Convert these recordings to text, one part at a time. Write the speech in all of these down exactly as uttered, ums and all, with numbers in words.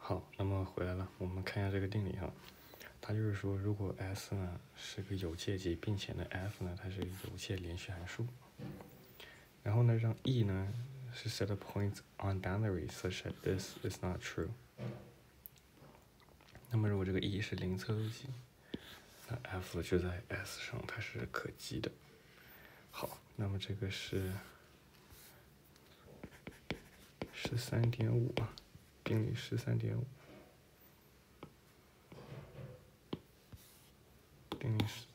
好，那么回来了，我们看一下这个定理哈。它就是说，如果 S 呢是个有界集，并且呢 F 呢它是有界连续函数，然后呢让 E 呢是 set of points on boundary such that this is not true。那么如果这个 E 是零测度集，那 F 就在 S 上它是可积的。好，那么这个是十三点五啊，定理十三点五。定理是，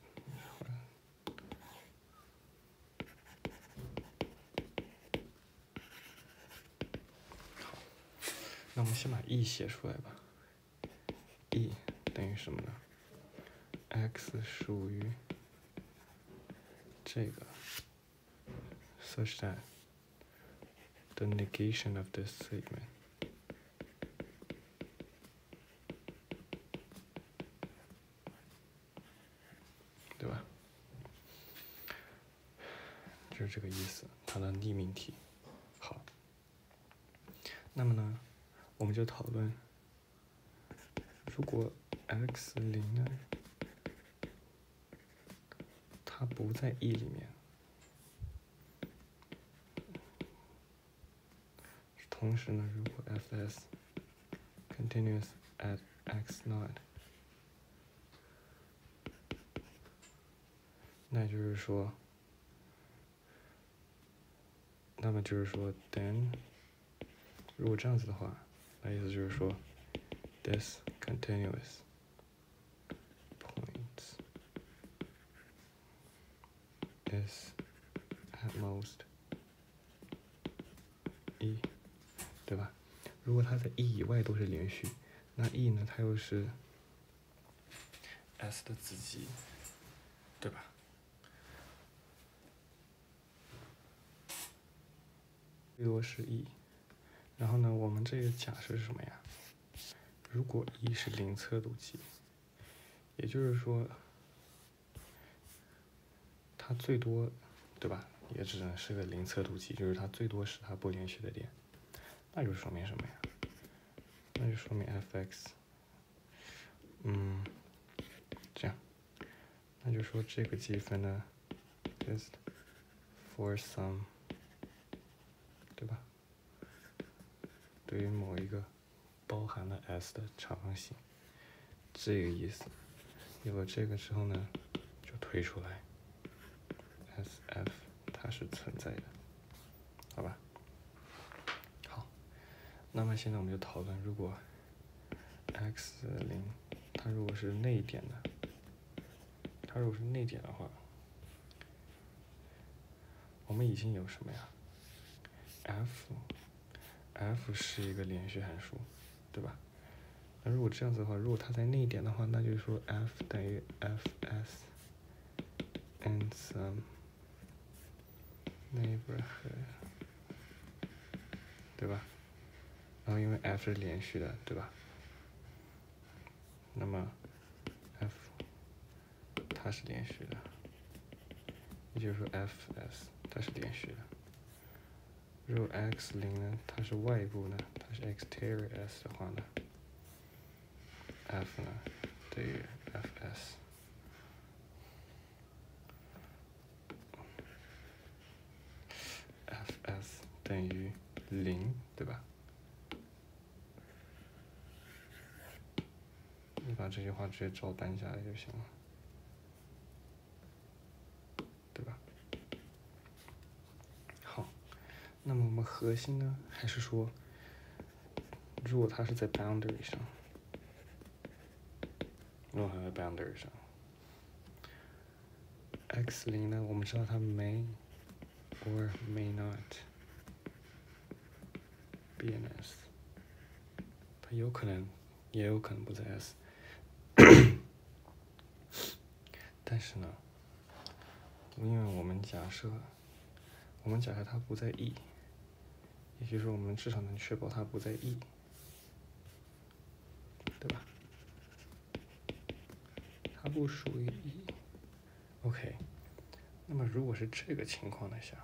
好，那我们先把 E 写出来吧。E 等于什么呢 ？X 属于这个 ，such that the negation of this statement， 对吧？就是这个意思，它的匿名题。好，那么呢，我们就讨论，如果 x 零呢，它不在 E 里面，同时呢，如果 fs continuous at x naught， 那就是说。那么就是说 ，then， 如果这样子的话，那意思就是说 ，this continuous points is at most E， 对吧？如果它在 E 以外都是连续，那 E 呢，它又是 S 的子集，对吧？最多是 E， 然后呢，我们这个假设是什么呀？如果 E 是零测度集，也就是说，它最多，对吧？也只能是个零测度集，就是它最多是它不连续的点，那就说明什么呀？那就说明 f(x), 嗯，这样，那就说这个积分呢 is for some， 对吧？对于某一个包含了 S 的长方形，这个意思。有了这个之后呢，就推出来 S F 它是存在的，好吧？好，那么现在我们就讨论，如果 x 零 它如果是内点的，它如果是内点的话，我们已经有什么呀 ？F F 是一个连续函数，对吧？那如果这样子的话，如果它在内点的话，那就是说 F 等于 Fs in some neighborhood， 对吧？然后因为 F 是连续的，对吧？那么 F 它是连续的，也就是说 Fs 它是连续的。如果 x 零呢，它是外部呢，它是 exterior s 的话呢 ，F 呢等于 Fs。Fs 等于零，对吧？你把这句话直接照搬下来就行了，对吧？好，那么我们核心呢，还是说，如果它是在 boundary 上，如果它在 boundary 上 ，x 零呢，我们知道它 may or may not be in S， 它有可能，也有可能不在 S。但是呢，因为我们假设，我们假设它不在 E， 也就是说我们至少能确保它不在 E， 对吧？它不属于 E。OK， 那么如果是这个情况的下，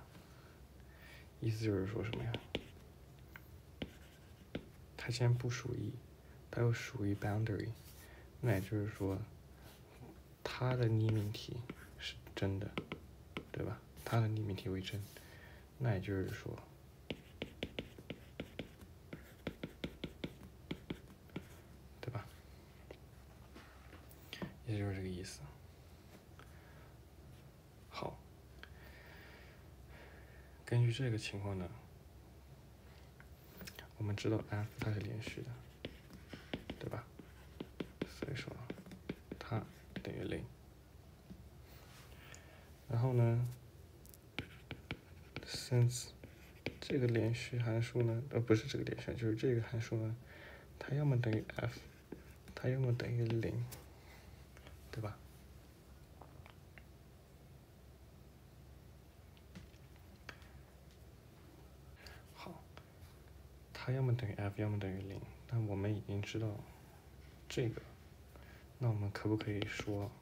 意思就是说什么呀？它既然不属于 E， 它又属于 boundary， 那也就是说，它的拟命题是真的，对吧？它的拟命题为真，那也就是说，对吧？也就是这个意思。好，根据这个情况呢，我们知道 f 它是连续的，对吧？所以说它等于零。然后呢 ，since 这个连续函数呢，呃，不是这个连续，就是这个函数呢，它要么等于 f， 它要么等于零，对吧？好，它要么等于 f， 要么等于零。那我们已经知道这个，那我们可不可以说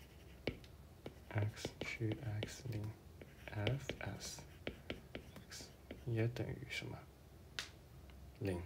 x 去 x 零 fs x 也等于什么？零，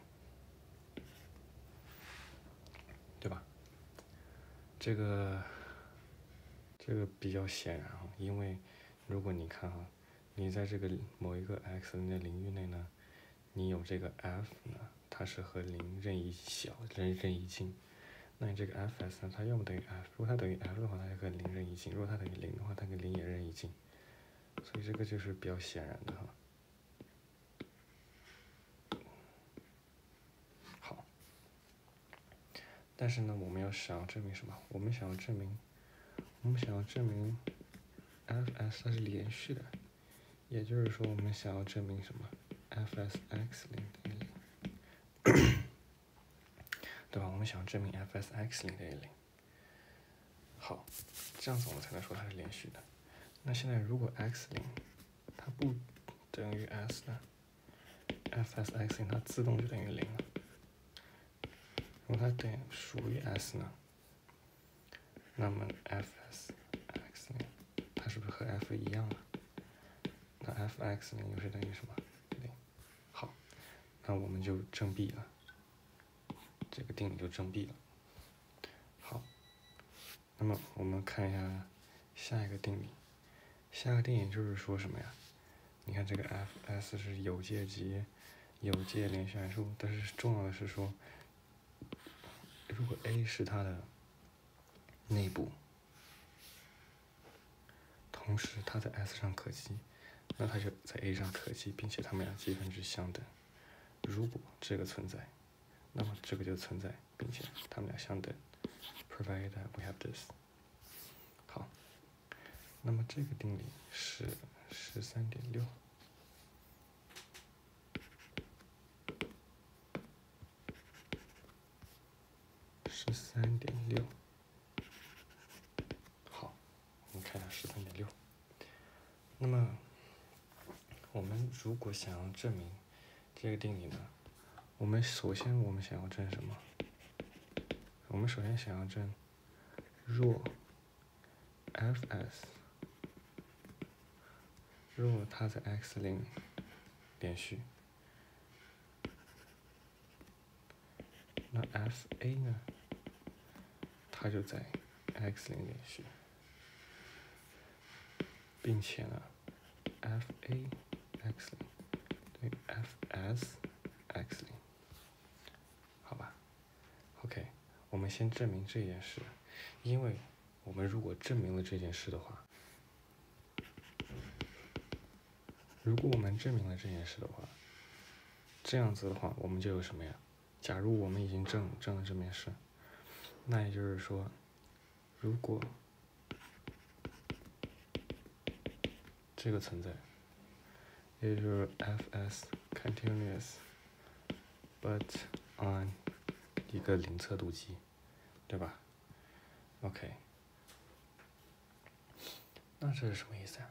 对吧？这个这个比较显然啊，因为如果你看哈，你在这个某一个 x 的领域内呢，你有这个 f 呢，它是和零任意小任任意近，那你这个 fs 呢，它要么等于 f， 如果它等于 f 的话，它就和零任意近；如果它等于零的话，它跟零也任意近，所以这个就是比较显然的哈。好，但是呢，我们要想要证明什么？我们想要证明，我们想要证明 fs 它是连续的，也就是说，我们想要证明什么 ？fs x 零等于零，对吧？我们想要证明 fs x 零等于零。好，这样子我们才能说它是连续的。那现在如果 x 零它不等于 s 呢 ？fs x 零它自动就等于零了。如果它等属于 s 呢？那么 fs x 零它是不是和 f 一样啊？那 f x 零又是等于什么？零。好，那我们就证弊了，这个定理就证弊了。好，那么我们看一下下一个定理。下一个定理就是说什么呀？你看这个 fs 是有界集有界连续函数，但是重要的是说，如果 a 是它的内部，同时它在 s 上可积，那它就在 a 上可积，并且它们俩积分值相等。如果这个存在，那么这个就存在，并且它们俩相等。Provided that we have this。好，那么这个定理是十三点六。十三点六。好，我们看一下十三点六。那么，我们如果想要证明这个定理呢，我们首先我们想要证什么？我们首先想要证若 fs 若它在 x 零连续，那 fa 呢，它就在 x 零连续，并且呢 fa x 零对 fs x 零，好吧 ？OK， 我们先证明这件事，因为我们如果证明了这件事的话，如果我们证明了这件事的话，这样子的话，我们就有什么呀？假如我们已经证证了这件事，那也就是说，如果这个存在，也就是 fs continuous but on 一个零测度集，对吧 ？OK， 那这是什么意思呀？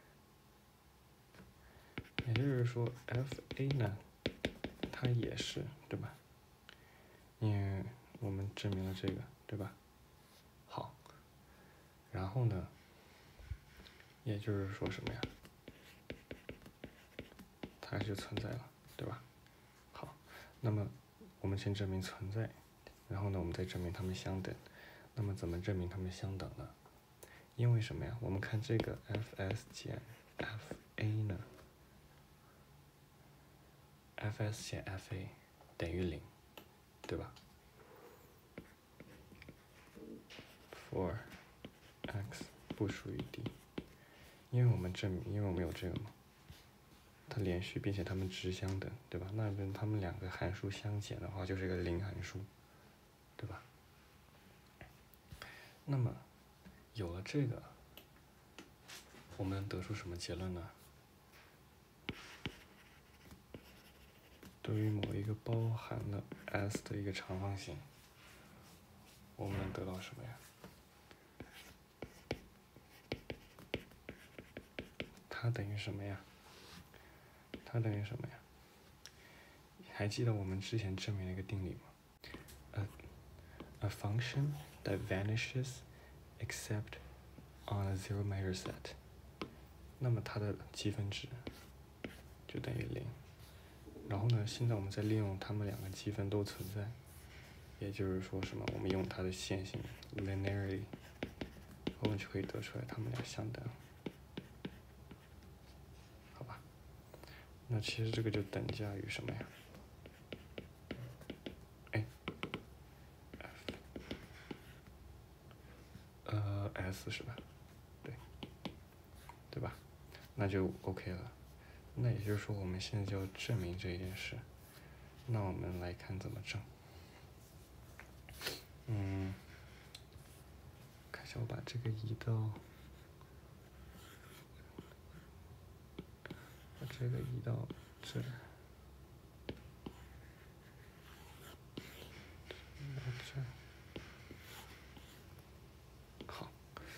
也就是说 fa 呢，它也是，对吧？因为我们证明了这个，对吧？好，然后呢，也就是说什么呀？它就存在了，对吧？好，那么我们先证明存在， 然后呢，我们再证明它们相等。那么怎么证明它们相等呢？因为什么呀？我们看这个 fs 减 fa 呢 ，fs 减 fa 等于零，对吧 ？for x 不属于 D， 因为我们证明，因为我们有这个嘛，它连续并且它们值相等，对吧？那跟它们两个函数相减的话，就是一个零函数，对吧？那么有了这个，我们能得出什么结论呢？对于某一个包含了 S 的一个长方形，我们能得到什么呀？它等于什么呀？它等于什么呀？还记得我们之前证明了一个定理吗？ A, a function that vanishes except on a zero measure set， 那么它的积分值就等于零。然后呢，现在我们再利用它们两个积分都存在，也就是说什么？我们用它的线性 linearity， 我们就可以得出来它们俩相等，好吧？那其实这个就等价于什么呀？哎 ，f， 呃 ，s 是吧？对，对吧？那就 OK 了。那也就是说，我们现在就要证明这一件事。那我们来看怎么证。嗯，看一下，我把这个移到，把这个移到这儿，移到这儿。好。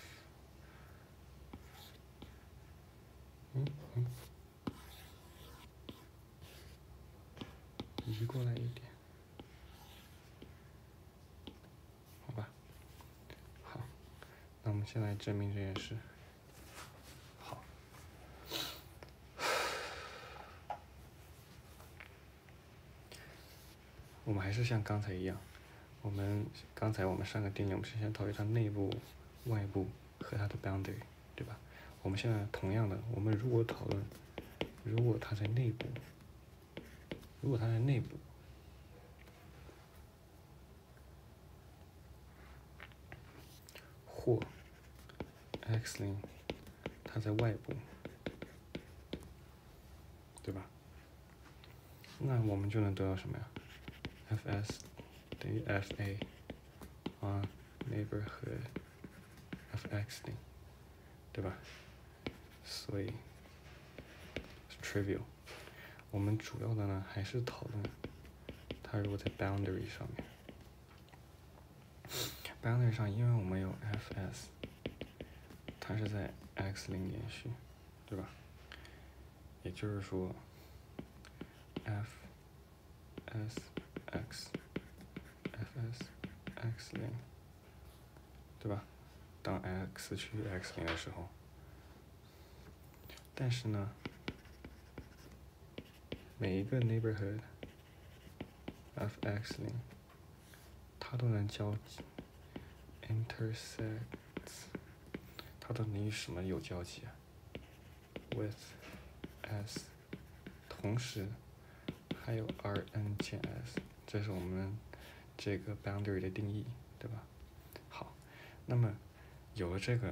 嗯嗯。移过来一点，好吧。好，那我们先来证明这件事。好，我们还是像刚才一样，我们刚才我们上个定理，我们是先讨论它内部、外部和它的 boundary， 对吧？我们现在同样的，我们如果讨论，如果它在内部，如果它在内部。或 x 零它在外部，对吧？那我们就能得到什么呀 ？fs 等于 fa on neighborhood fx 零，对吧？所以 trivial。我们主要的呢还是讨论它如果在 boundary 上面。boundary 上，因为我们有 fs， 它是在 x 零连续，对吧？也就是说 f s x fs x 零，对吧？当 x 趋于 x 零的时候，但是呢，每一个 neighborhood f x 零，它都能交集 intersects， 它都能与什么有交集啊 ？with s， 同时还有 Rn 减 s， 这是我们这个 boundary 的定义，对吧？好，那么有了这个，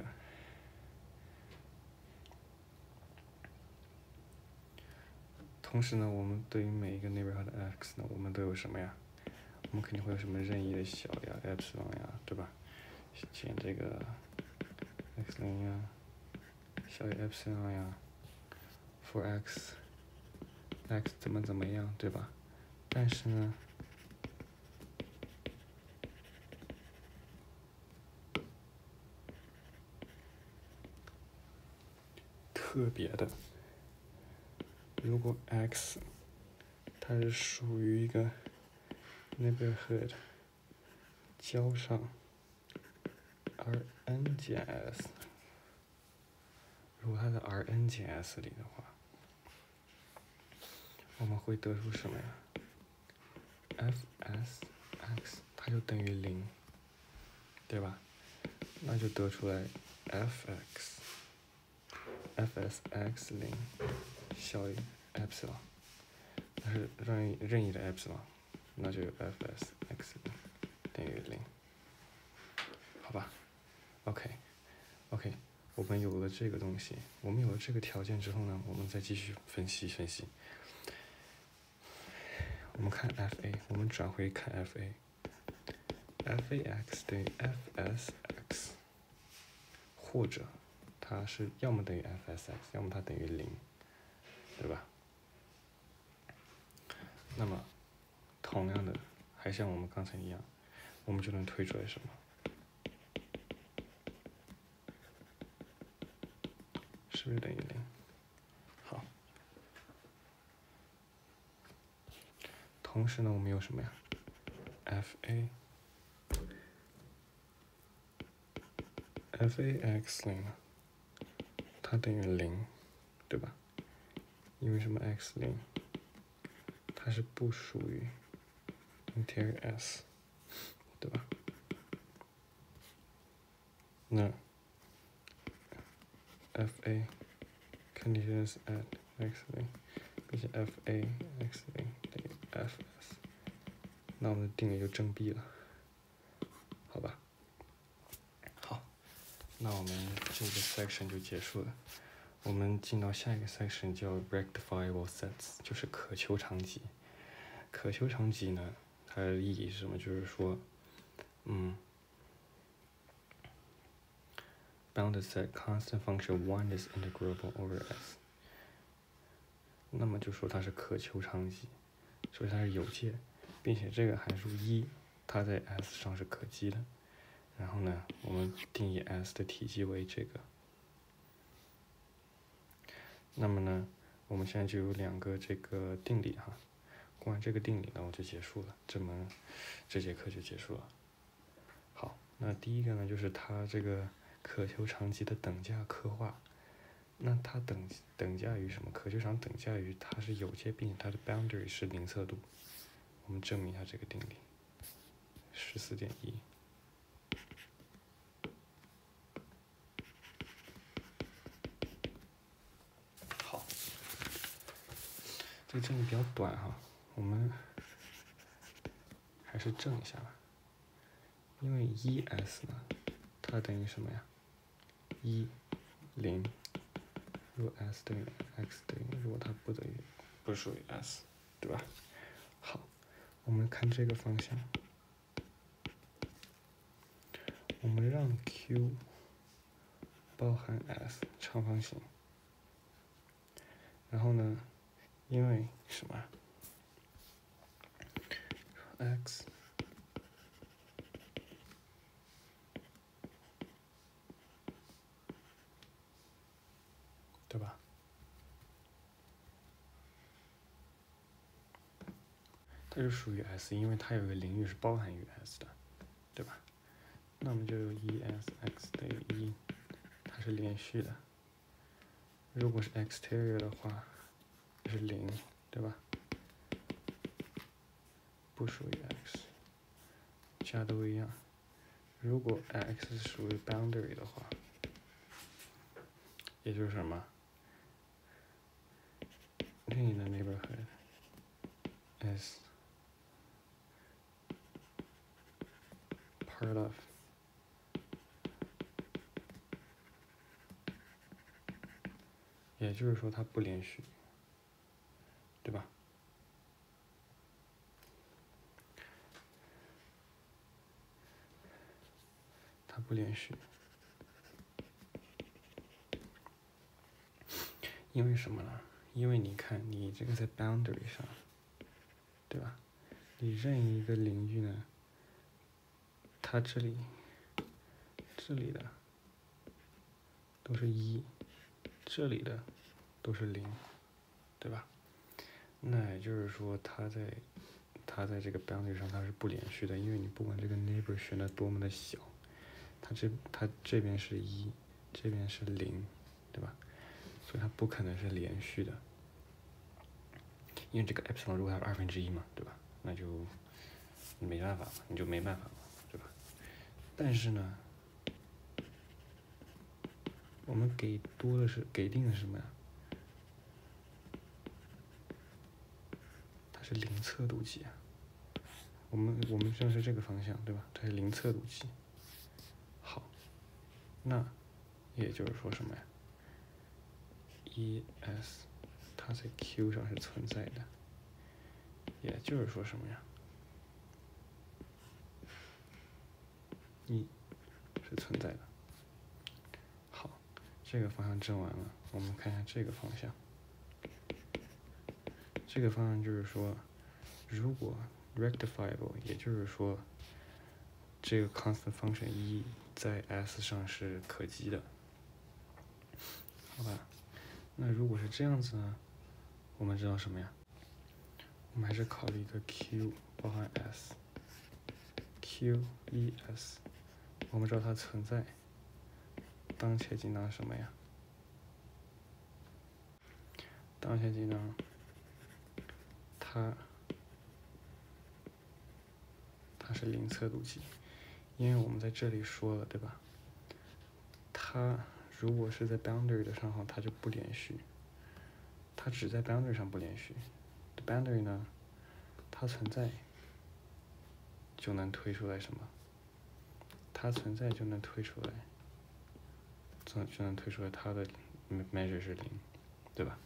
同时呢，我们对于每一个 neighborhood x 呢，我们都有什么呀？我们肯定会有什么任意的小呀、epsilon 呀，对吧？减这个 x 零呀，小于 epsilon 呀 ，for x x 怎么怎么样，对吧？但是呢，特别的，如果 x 它是属于一个 neighborhood 交上 Rn 减 s， 如果它在 Rn 减 s 里的话，我们会得出什么呀 ？fs x 它它就等于零，对吧？那就得出来 f(x) f(s)x 零小于 epsilon， 它是任意任意的 epsilon， 那就有 f(s)x 零等于零，好吧 ？OK OK， 我们有了这个东西，我们有了这个条件之后呢，我们再继续分析分析。我们看 fa， 我们转回看 fa。f(a)x 等于 f(s)x， 或者它是要么等于 f(s)x， 要么它等于零，对吧？那么同样的，还像我们刚才一样，我们就能推出来什么？是不是等于零？好。同时呢，我们有什么呀 ？fa f(a)x 零呢，它等于零，对吧？因为什么 x 零，它是不属于 interior s， 对吧？那 fa conditions at x 零，并且 fa x 零等于 fs， 那我们的定理就证毕了，好吧？好，那我们这个 section 就结束了。我们进到下一个 section 叫 rectifiable sets， 就是可求长集。可求长集呢，它的意义是什么？就是说，嗯 ，bounded set constant function one is integrable over s。那么就说它是可求长集，所以它是有界，并且这个函数一，它在 S 上是可积的。然后呢，我们定义 S 的体积为这个。那么呢，我们现在就有两个这个定理哈。过完这个定理呢，我就结束了，这门这节课就结束了。好，那第一个呢，就是它这个可求长集的等价刻画。那它等等价于什么？可求长等价于它是有界，并且它的 boundary 是零测度。我们证明一下这个定理。十四点一。好，这个证明比较短哈，我们还是证一下吧。因为一 s 呢，它等于什么呀？一零。如果 s 等于 x 等于，如果它不等于，不属于 s， 对吧？好，我们看这个方向，我们让 Q 包含 s 长方形，然后呢，因为什么 x 对吧？它是属于 S， 因为它有一个领域是包含于 S 的，对吧？那我们就有一 s x 等于一，它是连续的。如果是 exterior 的话，是零，对吧？不属于 x， 其他都一样。如果 x 属于 boundary 的话，也就是什么？另一个 neighborhood is part of也就是说它不连续，对吧？它不连续，因为什么呢？因为你看，你这个在 boundary 上，对吧？你任意一个领域呢，它这里、这里的都是一，这里的都是零，对吧？那也就是说，它在它在这个 boundary 上它是不连续的，因为你不管这个 neighbor 选的多么的小，它这它这边是一，这边是零，对吧？所以它不可能是连续的，因为这个 epsilon 如果它是二分之一嘛，对吧？那就你没办法嘛，你就没办法嘛，对吧？但是呢，我们给多的是给定的是什么呀？它是零测度集啊。我们我们正是这个方向，对吧？它是零测度集。好，那也就是说什么呀 ？E S 它在 Q 上是存在的，也就是说什么呀 ？E 是存在的。好，这个方向证完了，我们看一下这个方向。这个方向就是说，如果 rectifiable， 也就是说，这个 constant function E 在 S 上是可积的，好吧？那如果是这样子呢，我们知道什么呀？我们还是考虑一个 Q 包含 S，Q E S， 我们知道它存在，当前进当什么呀？当前进当它它是零测度集，因为我们在这里说了，对吧？它如果是在 boundary 的上方，它就不连续，它只在 boundary 上不连续。boundary 呢，它存在就能推出来什么？它存在就能推出来，就就能推出来它的 measure 是零，对吧？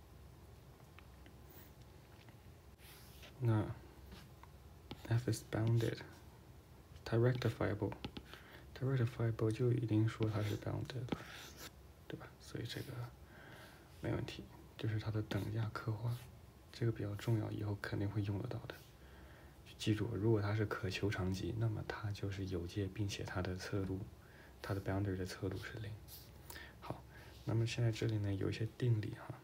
那 f is bounded， 它 rectifiable， 它 rectifiable 就一定说它是 bounded， 对吧？所以这个没问题，就是它的等价刻画，这个比较重要，以后肯定会用得到的。记住，如果它是可求长集，那么它就是有界，并且它的测度，它的 boundary 的测度是零。好，那么现在这里呢有一些定理哈，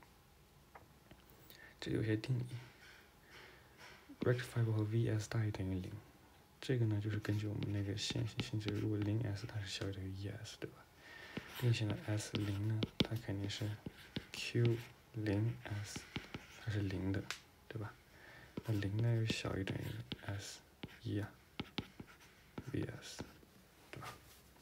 这有些定理 ，rectifiable 和 vs 大于等于零，这个呢就是根据我们那个线性性质，如果零 s 它是小于等于一 s， 对吧？并且呢 s 零呢，它肯定是 q 零 s， 它是零的，对吧？那零呢又小于等于 s 一啊 ，vs， 对吧？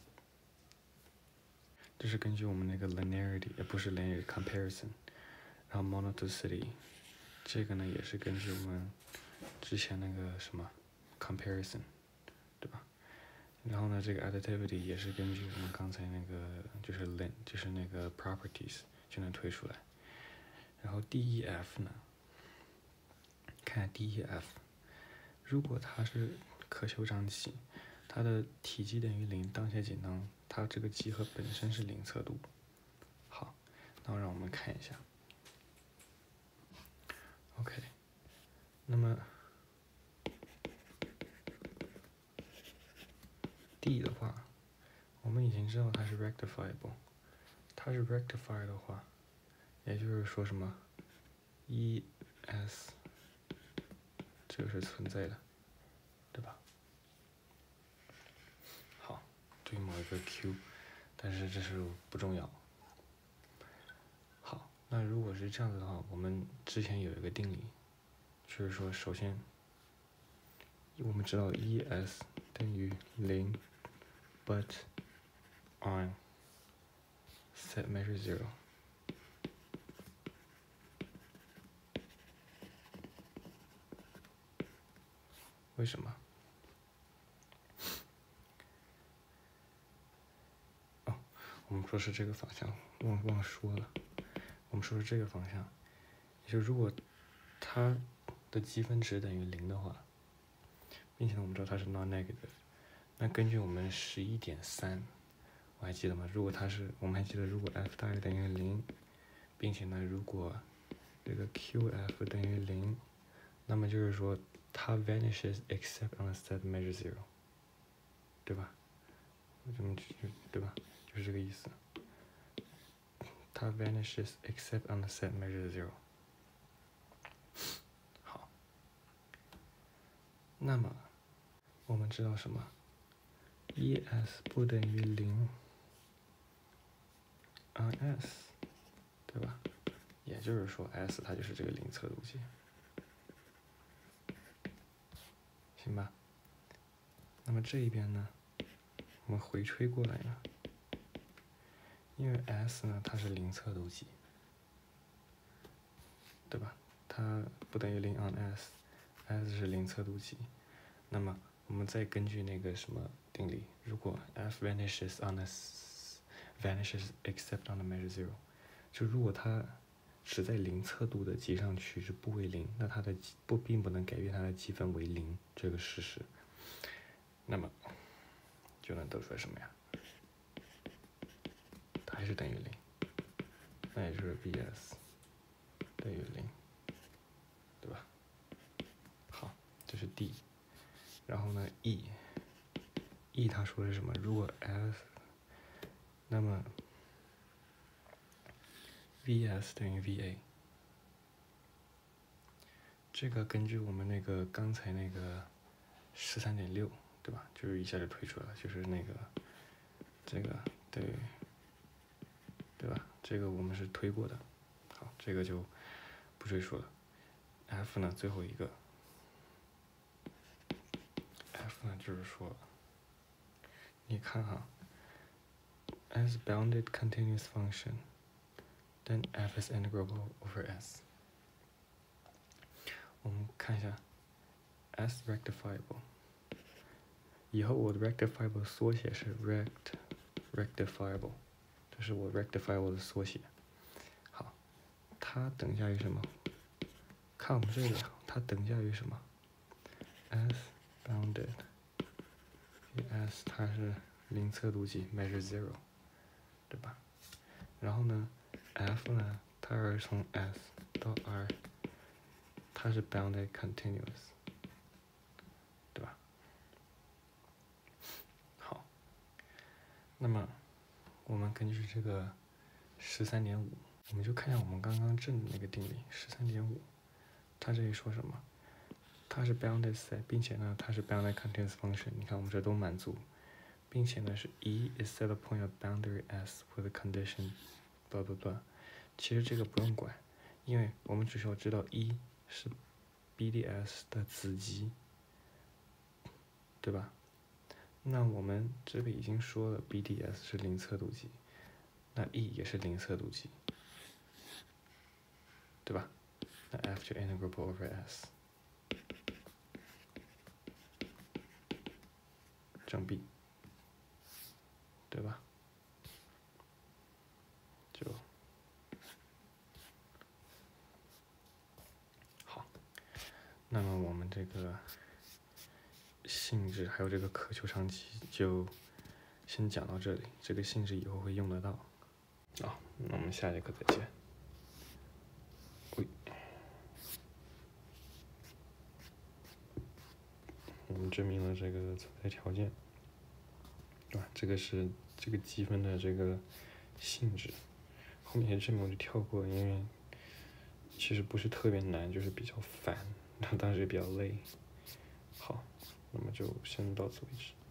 这是根据我们那个 linearity， 也不是 linearity comparison， 然后 monotonicity， 这个呢也是根据我们之前那个什么 comparison， 对吧？然后呢，这个 additivity 也是根据我们刚才那个就是 lin 就是那个 properties 就能推出来。然后 D E F 呢，看 D E F， 如果它是可求长集，它的体积等于零，当前紧当它这个集合本身是零测度。好，那让我们看一下。OK， 那么 D 的话，我们已经知道它是 rectifiable， 它是 rectify 的话，也就是说什么 E S 这个是存在的，对吧？好，对于某一个 Q， 但是这是不重要。好，那如果是这样子的话，我们之前有一个定理，就是说，首先我们知道 E S 等于零 ，but on set measure zero。为什么？哦，我们说是这个方向，忘忘说了。我们说是这个方向，也就如果它的积分值等于零的话，并且呢，我们知道它是 non-negative， 那根据我们十一点三，我还记得吗？如果它是，我们还记得，如果 f 大于等于零，并且呢，如果这个 qf 等于零，那么就是说它 vanishes except on a set measure zero， 对吧？这么对吧？就是这个意思。它 vanishes except on a set measure zero。好，那么我们知道什么 ？E S 不等于零 on S， 对吧？也就是说 S 它就是这个零测度集。 行吧？那么这一边呢，我们回吹过来呢，因为 S 呢它是零测度集，对吧？它不等于零 on S，S 是零测度集。那么我们再根据那个什么定理，如果 F vanishes on a vanishes except on the measure zero， 就如果它只在零测度的集上取值不为零，那它的不并不能改变它的积分为零这个事实，那么就能得出来什么呀？它还是等于零，那也就是 Vs 等于零，对吧？好，这是 D， 然后呢 E，E 它说的是什么？如果 F， 那么 Vs 等于 Va。这个根据我们那个刚才那个十三点六，对吧？就是一下就推出来了，就是那个这个对对吧？这个我们是推过的。好，这个就不赘述了。F 呢，最后一个 F 呢，就是说，你看哈 ，as bounded continuous function， then F is integrable over S。我们看一下 S rectifiable， 以后我的 rectifiable 缩写是 rect rectifiable， 这是我 rectifiable 的缩写。好，它等价于什么？看我们这里，它等价于什么 ？S bounded， S 它是零测度集 measure zero， 对吧？然后呢 ，F 呢，它是从 S 到 R。它是 bounded continuous， 对吧？好，那么我们根据这个十三点五，我们就看一下我们刚刚证的那个定理十三点五，它这里说什么？它是 bounded set， 并且呢，它是 bounded continuous function。你看我们这都满足，并且呢是 E is set a point of boundary S with a condition， blah blah blah。其实这个不用管，因为我们只需要知道 E 是 B D S 的子集，对吧？那我们这里已经说了 B D S 是零测度集，那 E 也是零测度集，对吧？那 F 就 integrable over S， 正 B， 对吧？就好。那么我们这个性质还有这个可求长期就先讲到这里，这个性质以后会用得到。好，那我们下节课再见。喂，我们证明了这个存在条件，对吧？这个是这个积分的这个性质，后面一些证明我就跳过，因为其实不是特别难，就是比较烦，当时也比较累。好，那么就先到此为止。